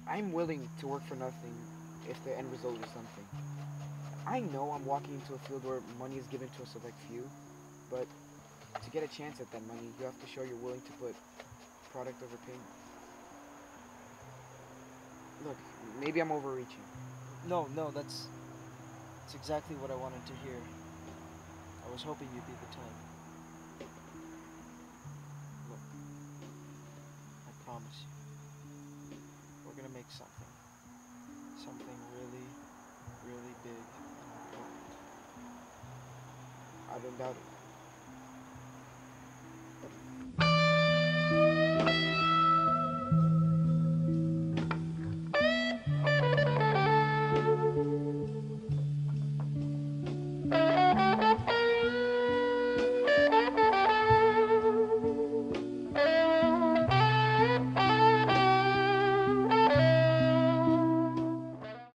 I'm willing to work for nothing if the end result is something. I know I'm walking into a field where money is given to a select few, but to get a chance at that money, you have to show you're willing to put product over payment. Look, maybe I'm overreaching. No, no, that's exactly what I wanted to hear. I was hoping you'd be the type. Look, I promise you, we're gonna make something. Something really, really big and important. I don't doubt it.